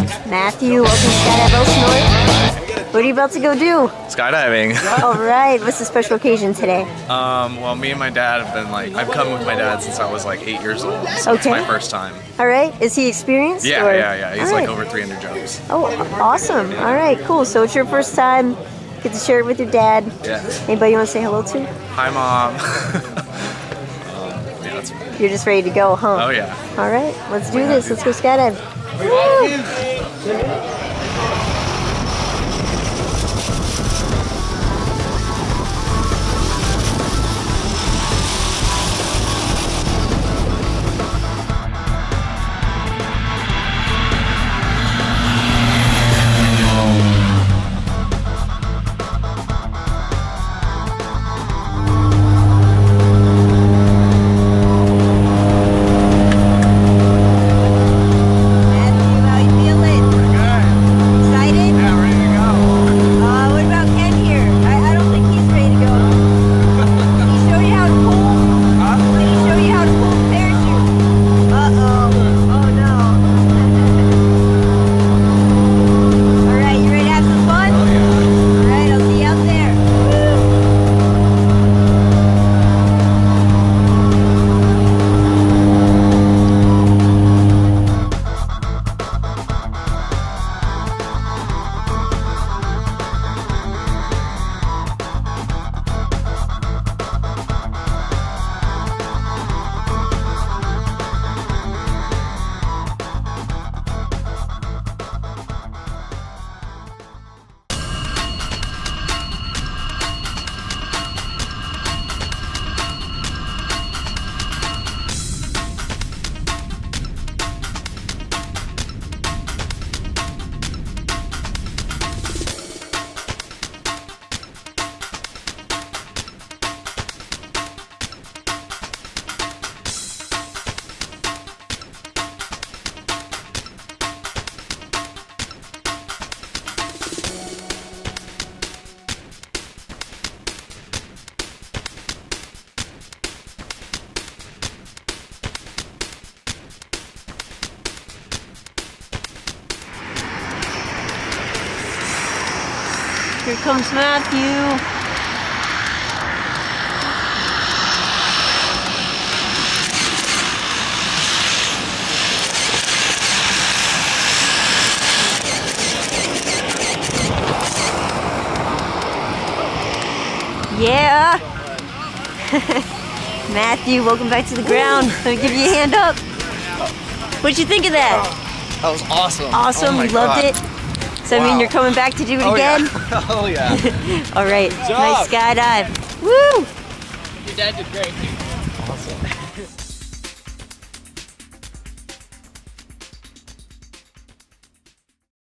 Matthew, welcome to Skydive Elsinore. What are you about to go do? Skydiving. All right, what's the special occasion today? Well, me and my dad have been I've come with my dad since I was 8 years old. So It's my first time. All right, is he experienced? Yeah. He's right. over 300 jumps. Oh, awesome. All right, cool. So it's your first time. Get to share it with your dad. Yeah. Anybody you want to say hello to? Hi, Mom. You're just ready to go, huh? Oh, yeah. All right, let's do this. Let's go skydive. Woo! Here comes Matthew. Yeah. Matthew, welcome back to the ground. Let me give you a hand up. What'd you think of that? That was awesome. Awesome, oh you loved it? Does that mean you're coming back to do it again? Yeah. Oh yeah. All right, nice skydive. Woo! Your dad did great. Awesome.